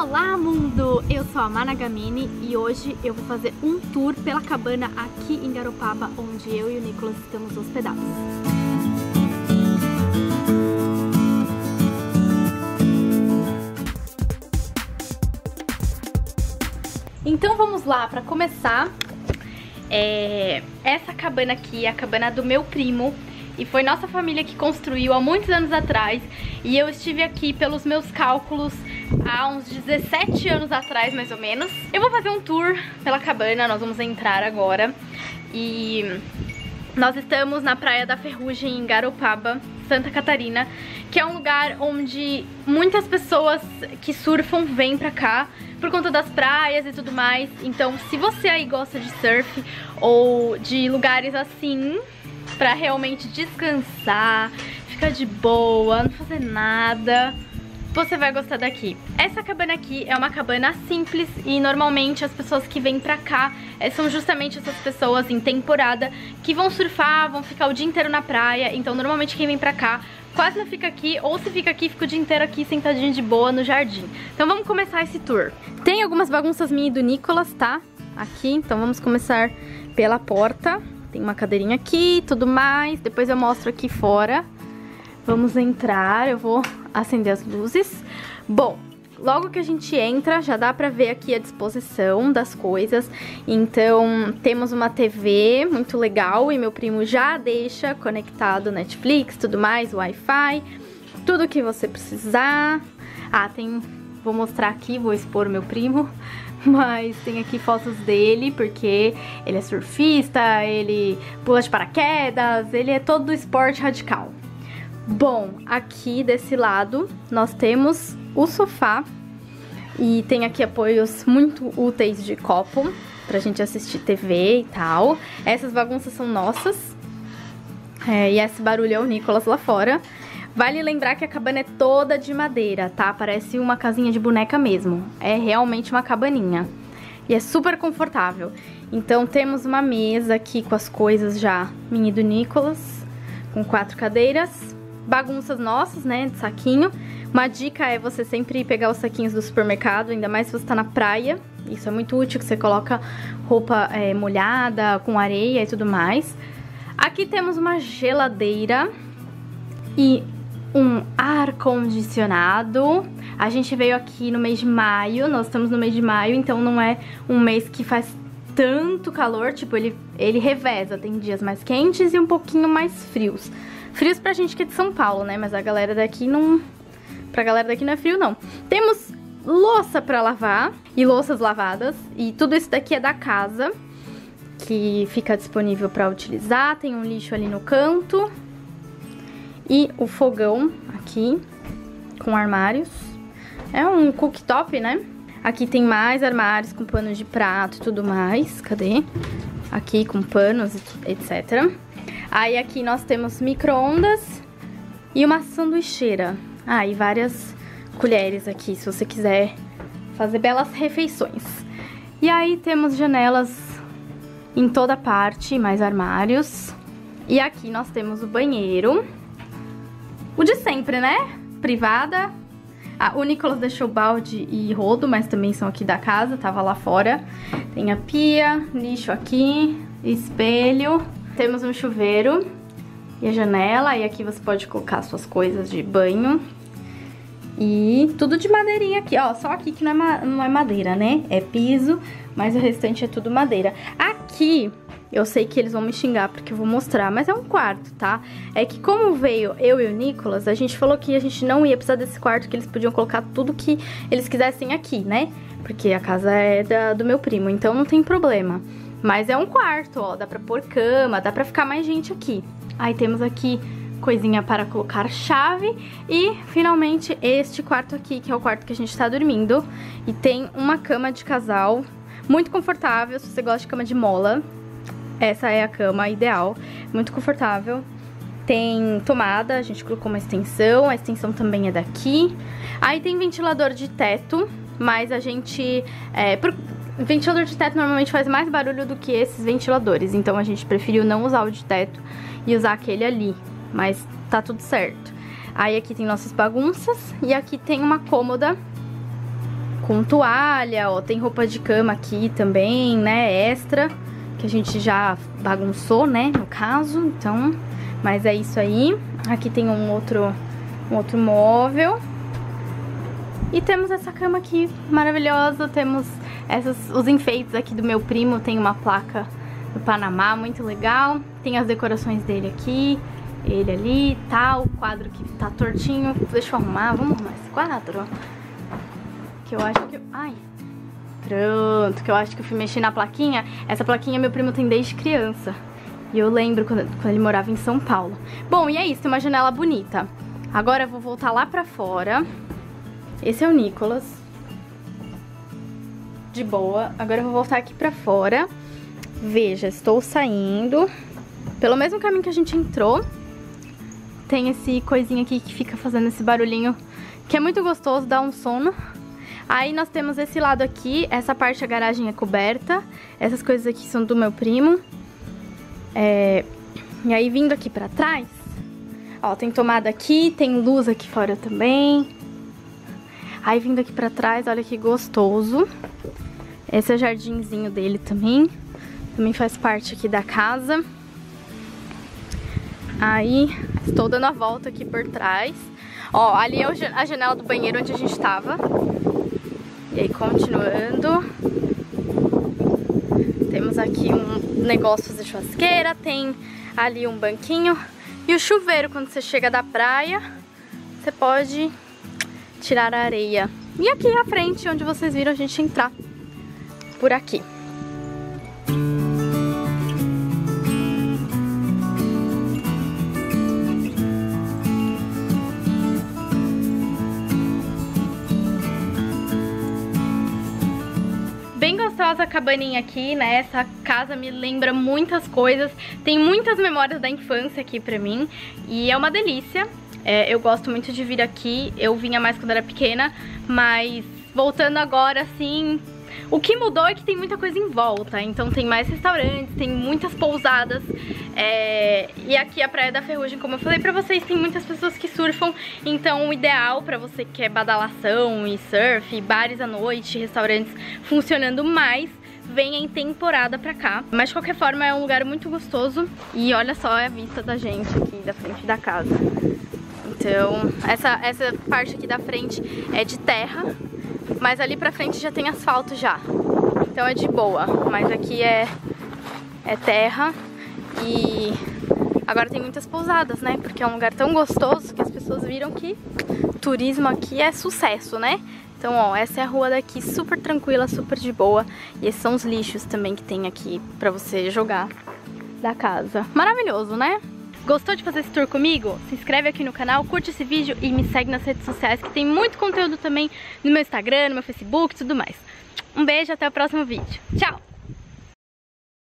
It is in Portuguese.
Olá, mundo! Eu sou a Mana Gamini e hoje eu vou fazer um tour pela cabana aqui em Garopaba, onde eu e o Nicolas estamos hospedados. Então vamos lá, para começar, essa cabana aqui é a cabana do meu primo. E foi nossa família que construiu há muitos anos atrás. E eu estive aqui pelos meus cálculos há uns 17 anos atrás, mais ou menos. Eu vou fazer um tour pela cabana, nós vamos entrar agora. E nós estamos na Praia da Ferrugem, em Garopaba, Santa Catarina, que é um lugar onde muitas pessoas que surfam vêm pra cá por conta das praias e tudo mais. Então, se você aí gosta de surf ou de lugares assim, pra realmente descansar, ficar de boa, não fazer nada, você vai gostar daqui. Essa cabana aqui é uma cabana simples e normalmente as pessoas que vêm pra cá são justamente essas pessoas em temporada que vão surfar, vão ficar o dia inteiro na praia. Então normalmente quem vem pra cá quase não fica aqui, ou se fica aqui, fica o dia inteiro aqui sentadinho de boa no jardim. Então vamos começar esse tour. Tem algumas bagunças minhas e do Nicolas, tá? Aqui, então vamos começar pela porta. Tem uma cadeirinha aqui e tudo mais. Depois eu mostro aqui fora. Vamos entrar. Eu vou acender as luzes. Bom, logo que a gente entra, já dá pra ver aqui a disposição das coisas. Então, temos uma TV muito legal. E meu primo já deixa conectado Netflix, tudo mais, Wi-Fi. Tudo que você precisar. Ah, tem... Vou mostrar aqui, vou expor meu primo. Mas tem aqui fotos dele, porque ele é surfista, ele pula de paraquedas, ele é todo do esporte radical. Bom, aqui desse lado nós temos o sofá e tem aqui apoios muito úteis de copo pra gente assistir TV e tal. Essas bagunças são nossas e esse barulho é o Nicolas lá fora. Vale lembrar que a cabana é toda de madeira, tá? Parece uma casinha de boneca mesmo. É realmente uma cabaninha. E é super confortável. Então temos uma mesa aqui com as coisas já minha e do Nicolas, com 4 cadeiras. Bagunças nossas, né? De saquinho. Uma dica é você sempre pegar os saquinhos do supermercado, ainda mais se você tá na praia. Isso é muito útil, que você coloca roupa molhada, com areia e tudo mais. Aqui temos uma geladeira e um ar-condicionado. A gente veio aqui no mês de maio, nós estamos no mês de maio, então não é um mês que faz tanto calor, tipo, ele reveza, tem dias mais quentes e um pouquinho mais frios. Frios pra gente que é de São Paulo, né, mas a galera daqui não... Pra galera daqui não é frio, não. Temos louça pra lavar e louças lavadas, e tudo isso daqui é da casa, que fica disponível pra utilizar. Tem um lixo ali no canto. E o fogão aqui, com armários. É um cooktop, né? Aqui tem mais armários com panos de prato e tudo mais. Cadê? Aqui com panos, etc. Aí aqui nós temos micro-ondas e uma sanduicheira. Ah, e várias colheres aqui, se você quiser fazer belas refeições. E aí temos janelas em toda parte, mais armários. E aqui nós temos o banheiro. O de sempre, né? Privada. Ah, o Nicolas deixou balde e rodo, mas também são aqui da casa, tava lá fora. Tem a pia, lixo aqui, espelho. Temos um chuveiro e a janela. E aqui você pode colocar suas coisas de banho. E tudo de madeirinha aqui, ó. Só aqui que não é madeira, né? É piso, mas o restante é tudo madeira. Aqui... Eu sei que eles vão me xingar porque eu vou mostrar, mas é um quarto, tá? É que como veio eu e o Nicolas, a gente falou que a gente não ia precisar desse quarto, que eles podiam colocar tudo que eles quisessem aqui, né? Porque a casa é do meu primo, então não tem problema. Mas é um quarto, ó, dá pra pôr cama, dá pra ficar mais gente aqui. Aí temos aqui coisinha para colocar chave e, finalmente, este quarto aqui, que é o quarto que a gente tá dormindo. E tem uma cama de casal, muito confortável, se você gosta de cama de mola. Essa é a cama ideal, muito confortável. Tem tomada, a gente colocou uma extensão, a extensão também é daqui. Aí tem ventilador de teto, mas a gente... ventilador de teto normalmente faz mais barulho do que esses ventiladores, então a gente preferiu não usar o de teto e usar aquele ali, mas tá tudo certo. Aí aqui tem nossas bagunças e aqui tem uma cômoda com toalha, ó, tem roupa de cama aqui também, né, extra, que a gente já bagunçou, né, no caso, então, mas é isso aí. Aqui tem um outro móvel. E temos essa cama aqui maravilhosa, temos os enfeites aqui do meu primo, tem uma placa do Panamá, muito legal. Tem as decorações dele aqui, ele ali, tá, o quadro que tá tortinho. Deixa eu arrumar, vamos arrumar esse quadro. Que eu acho que... Ai, pronto, que eu acho que eu fui mexer na plaquinha. Essa plaquinha meu primo tem desde criança. E eu lembro quando ele morava em São Paulo. Bom, e é isso, tem uma janela bonita. Agora eu vou voltar lá pra fora. Esse é o Nicolas. De boa. Agora eu vou voltar aqui pra fora. Veja, estou saindo pelo mesmo caminho que a gente entrou. Tem esse coisinho aqui que fica fazendo esse barulhinho, que é muito gostoso, dá um sono. Aí nós temos esse lado aqui. Essa parte da garagem é coberta. Essas coisas aqui são do meu primo. E aí vindo aqui pra trás, ó, tem tomada aqui, tem luz aqui fora também. Aí vindo aqui pra trás, olha que gostoso. Esse é o jardinzinho dele também. Também faz parte aqui da casa. Aí estou dando a volta aqui por trás. Ó, ali é a janela do banheiro onde a gente tava. E aí continuando. Temos aqui um negócio de churrasqueira. Tem ali um banquinho. E o chuveiro, quando você chega da praia, você pode tirar a areia. E aqui à frente, onde vocês viram a gente entrar. Por aqui. Bem gostosa a cabaninha aqui, né? Essa casa me lembra muitas coisas. Tem muitas memórias da infância aqui pra mim. E é uma delícia. Eu gosto muito de vir aqui. Eu vinha mais quando era pequena. Mas voltando agora, assim... O que mudou é que tem muita coisa em volta. Então tem mais restaurantes, tem muitas pousadas. E aqui a Praia da Ferrugem, como eu falei pra vocês, tem muitas pessoas que surfam. Então o ideal pra você que quer badalação e surf, bares à noite, restaurantes funcionando mais, venha em temporada pra cá. Mas de qualquer forma é um lugar muito gostoso. E olha só a vista da gente aqui da frente da casa. Então essa parte aqui da frente é de terra, mas ali pra frente já tem asfalto já. Então é de boa, mas aqui é terra. E agora tem muitas pousadas, né? Porque é um lugar tão gostoso que as pessoas viram que turismo aqui é sucesso, né? Então, ó, essa é a rua daqui, super tranquila, super de boa. E esses são os lixos também que tem aqui pra você jogar da casa. Maravilhoso, né? Gostou de fazer esse tour comigo? Se inscreve aqui no canal, curte esse vídeo e me segue nas redes sociais, que tem muito conteúdo também no meu Instagram, no meu Facebook e tudo mais. Um beijo, até o próximo vídeo. Tchau!